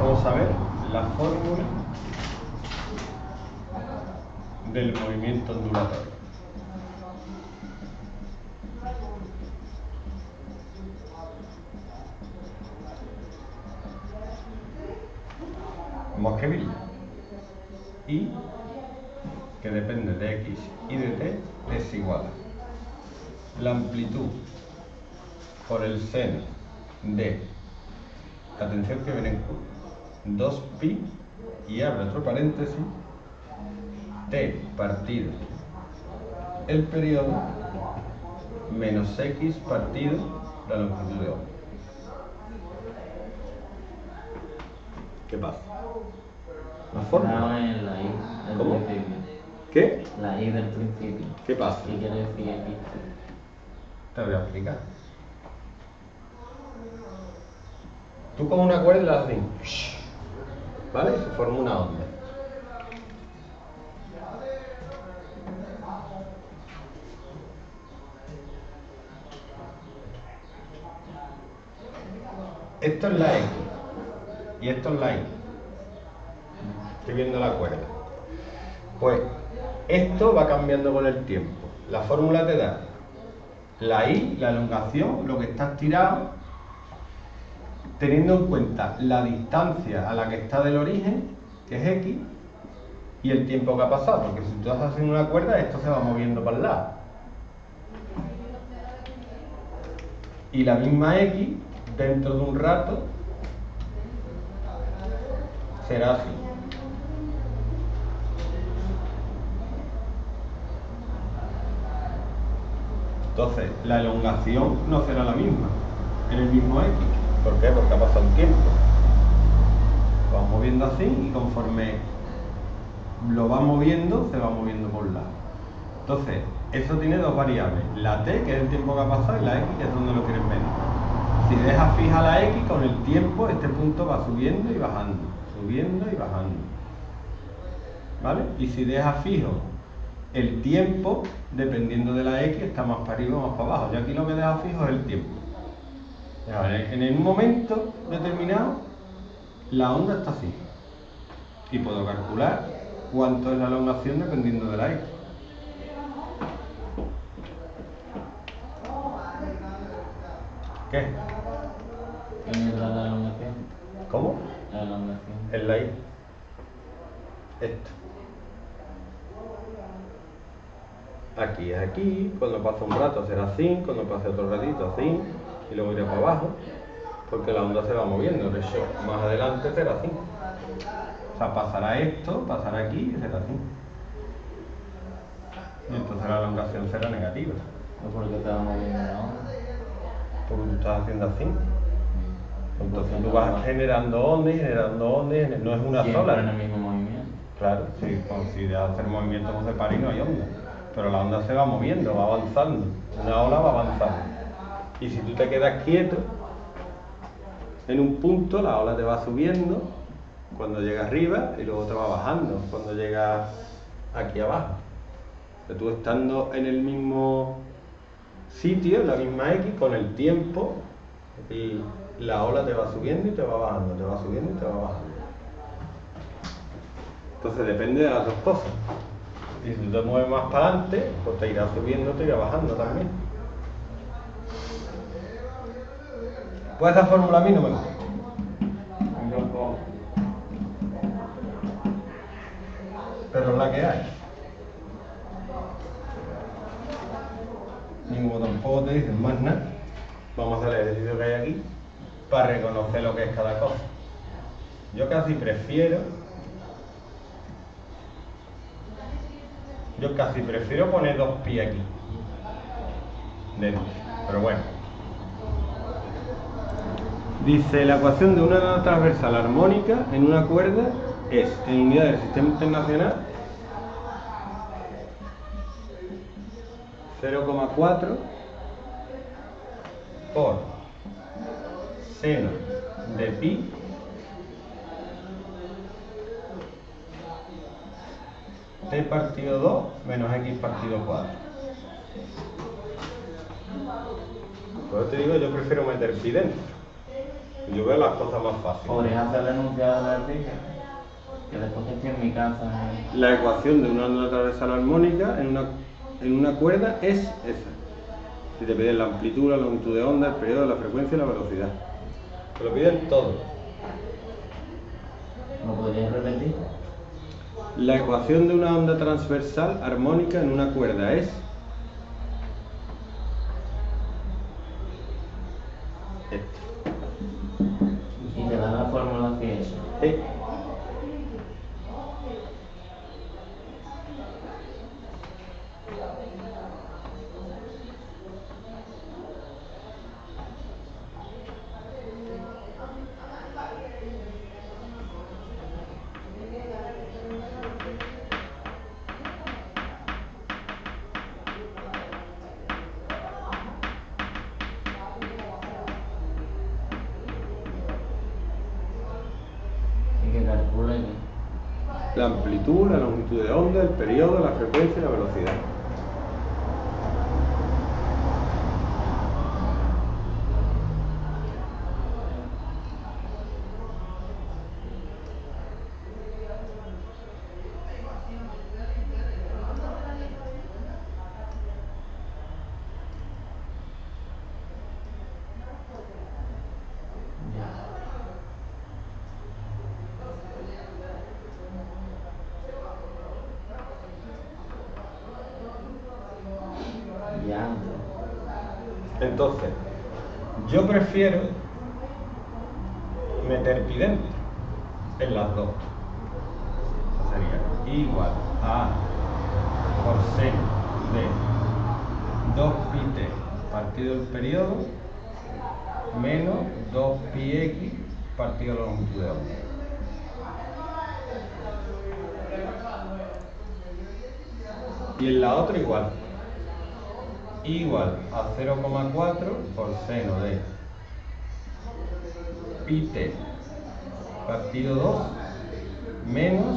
vamos a ver la fórmula del movimiento ondulatorio. Hemos que verla. Y que depende de x y de t es igual a la amplitud por el seno de, atención que viene en curva, 2pi y abre otro paréntesis, t partido el periodo menos x partido la longitud de onda. ¿Qué pasa? La fórmula. No es la i del ¿Cómo? principio. ¿Qué? La i del principio. ¿Qué pasa? ¿Qué quiere decir x? Te voy a explicar. Tú con una cuerda la haces así, ¿vale? Se forma una onda. Esto es la X y esto es la Y. Estoy viendo la cuerda. Pues esto va cambiando con el tiempo. La fórmula te da la Y, la elongación, lo que está estirado, teniendo en cuenta la distancia a la que está del origen, que es X, y el tiempo que ha pasado, porque si tú estás haciendo una cuerda, esto se va moviendo para el lado. Y la misma X, dentro de un rato, será así. Entonces, la elongación no será la misma, en el mismo X. ¿Por qué? Porque ha pasado un tiempo. Lo vamos moviendo así y conforme lo va moviendo, se va moviendo por un lado. Entonces, eso tiene dos variables. La t, que es el tiempo que ha pasado, y la x, que es donde lo quieres medir. Si dejas fija la x, con el tiempo este punto va subiendo y bajando. Subiendo y bajando. ¿Vale? Y si dejas fijo el tiempo, dependiendo de la x, está más para arriba o más para abajo. Y aquí lo que deja fijo es el tiempo. En un momento determinado, la onda está así. Y puedo calcular cuánto es la elongación dependiendo de la x. ¿Qué? ¿Quién es la elongación? ¿Cómo? La elongación. Es la y. Esto. Aquí es aquí, cuando pasa un rato será así, cuando pase otro ratito así, y luego iré para abajo, porque la onda se va moviendo, de hecho, más adelante será así. O sea, pasará esto, pasará aquí y será así. Y entonces la elongación será negativa. ¿Por qué te va moviendo la onda? Porque tú estás haciendo así. Entonces tú vas generando ondas y generando ondas, no es una Siempre sola. en el mismo movimiento. Claro, si consideras hacer movimiento con separa y no hay onda. Pero la onda se va moviendo, va avanzando. Una ola va avanzando. Y si tú te quedas quieto, en un punto la ola te va subiendo cuando llega arriba y luego te va bajando cuando llega aquí abajo. Pero tú estando en el mismo sitio, en la misma X, con el tiempo, y la ola te va subiendo y te va bajando, te va subiendo y te va bajando. Entonces depende de las dos cosas. Y si tú te mueves más para adelante, pues te irá subiendo, te irá bajando también. Pues esa fórmula a mí no me gusta. Pero es la que hay. Y como tampoco te dicen más nada, vamos a hacer el ejercicio que hay aquí para reconocer lo que es cada cosa. Yo casi prefiero poner 2pi aquí dentro, pero bueno. Dice, la ecuación de una nada transversal armónica en una cuerda es, en unidad del sistema internacional, 0,4 por seno de pi t partido 2 menos x partido 4. Por eso te digo, yo prefiero meter pi dentro. Yo veo las cosas más fáciles. Podrías hacer el enunciado del artículo, que después que estoy en mi casa. La ecuación de una onda transversal armónica en una cuerda es esa. Si te piden la amplitud, la longitud de onda, el periodo, la frecuencia y la velocidad. Te lo piden todo. ¿Lo podrías repetir? La ecuación de una onda transversal armónica en una cuerda es Y te dan la fórmula que es. E. Y que calcule La amplitud, la longitud de onda, el periodo, la frecuencia y la velocidad. ya. Entonces, yo prefiero meter pi dentro en las dos. Eso sería igual a por seno de 2 pi t partido el periodo menos 2 pi x partido la longitud de onda. Y en la otra igual a 0,4 por seno de pi t partido 2 menos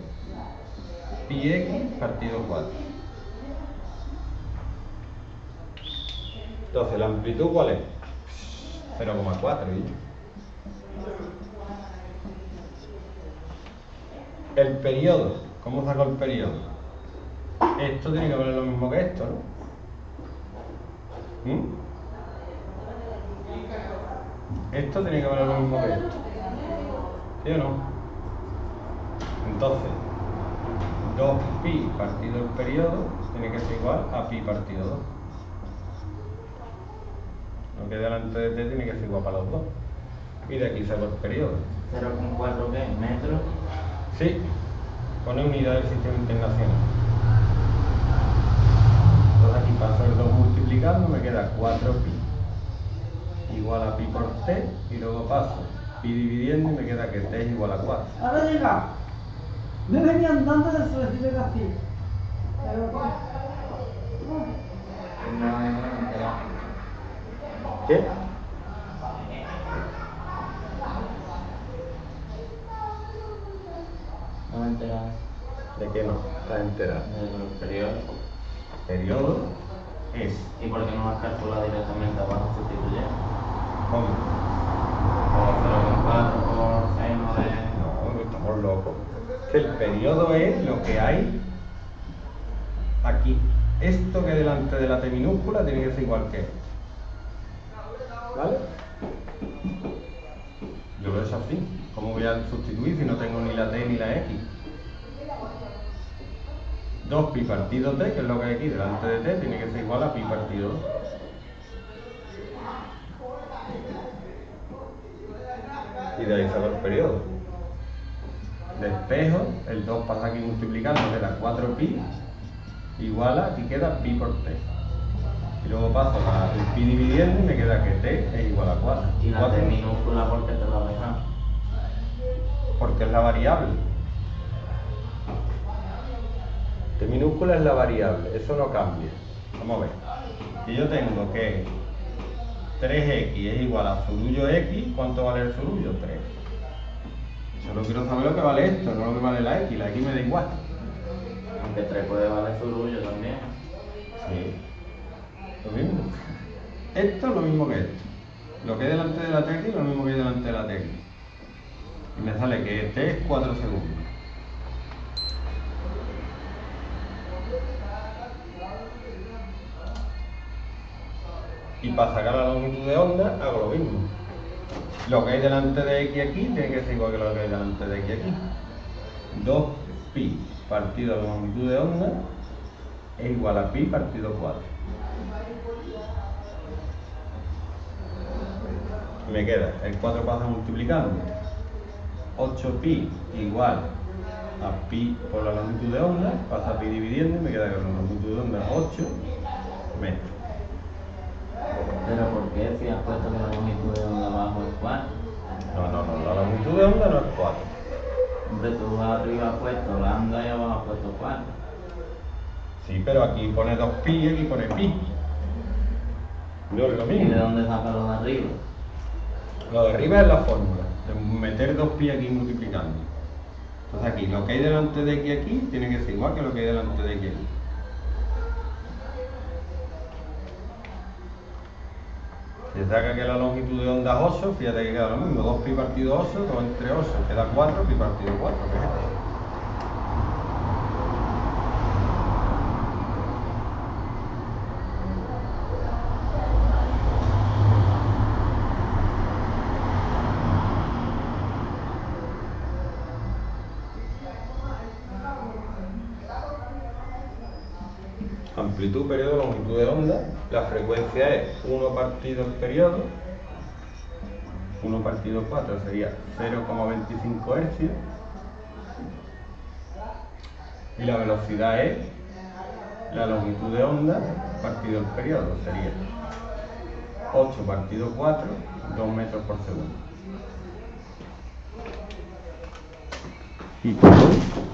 pi x partido 4. Entonces, ¿la amplitud cuál es? 0,4. El periodo, ¿cómo saco el periodo? Esto tiene que valer lo mismo que esto, ¿no? Esto tiene que valer lo mismo que esto. ¿Sí o no? Entonces, 2pi partido el periodo tiene que ser igual a pi partido 2. Lo que delante de t tiene que ser igual para los dos. Y de aquí saco el periodo. ¿0,4 qué? ¿Metros? Sí, pone unidad del sistema internacional. Entonces aquí paso el 2 multiplicando, me queda 4pi igual a pi por t, y luego paso pi dividiendo y me queda que t es igual a 4. Ahora llega. Me venía andando de su decisión así. Pero No, entera. ¿Qué? No entera. ¿De qué no? ¿Estás enterado? Del periodo. Periodo es... ¿Y por qué no lo has calculado directamente abajo sustituyendo? ¿Cómo? Como 0,4 por seno de... No, estamos locos. Que el periodo es lo que hay aquí. Esto que delante de la t minúscula tiene que ser igual que esto. ¿Vale? Yo lo he hecho así. ¿Cómo voy a sustituir si no tengo ni la t ni la x? 2pi partido t, que es lo que hay aquí delante de t, tiene que ser igual a pi partido 2. Y de ahí saco el periodo. Despejo, el 2 pasa aquí multiplicando, queda 4pi, igual a, aquí queda pi por t. Y luego paso el pi dividiendo y me queda que t es igual a 4. ¿Y la t minúscula por qué te la dejas? Porque es la variable. T minúscula es la variable, eso no cambia. Vamos a ver. Si yo tengo que 3x es igual a zurullo x, ¿cuánto vale el zurullo? 3. Solo quiero saber lo que vale esto, no lo que vale la x me da igual. Aunque 3 puede valer zurullo también. Sí. Lo mismo. Esto es lo mismo que esto. lo que hay delante de la tecla y lo mismo que hay delante de la tecla. Y me sale que este es 4 segundos. Y para sacar la longitud de onda hago lo mismo. Lo que hay delante de x aquí tiene que ser igual que lo que hay delante de x aquí. 2pi partido la longitud de onda es igual a pi partido 4. Me queda el 4 pasa multiplicando. 8pi igual a pi por la longitud de onda, pasa pi dividiendo y me queda que la longitud de onda es 8 metros. Pero ¿por qué si has puesto que la longitud de onda abajo es 4? No, la longitud de onda no es 4. Hombre, tú arriba has puesto lambda y abajo has puesto 4. Sí, pero aquí pone 2pi y aquí pone pi. No es lo ¿Y mismo. de dónde saca lo de arriba? Lo de arriba es la fórmula, de meter 2pi aquí multiplicando. Entonces aquí, lo que hay delante de x aquí tiene que ser igual que lo que hay delante de x aquí. Si saca que la longitud de onda es 8, fíjate que queda lo mismo. 2pi partido 8, 2 entre 8, queda 4, pi partido 4, ¿qué es esto? Amplitud, periodo, longitud de onda. La frecuencia es 1 partido el periodo. 1 partido 4 sería 0,25 hercios. Y la velocidad es la longitud de onda partido el periodo. Sería 8 partido 4, 2 metros por segundo. Y